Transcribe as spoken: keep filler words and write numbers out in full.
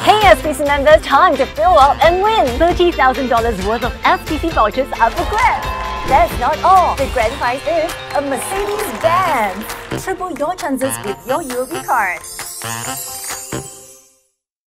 Hey S P C members, time to fill up and win! thirty thousand dollars worth of S P C vouchers up for grabs! That's not all! The grand prize is a Mercedes-Benz! Triple your chances with your U O B card!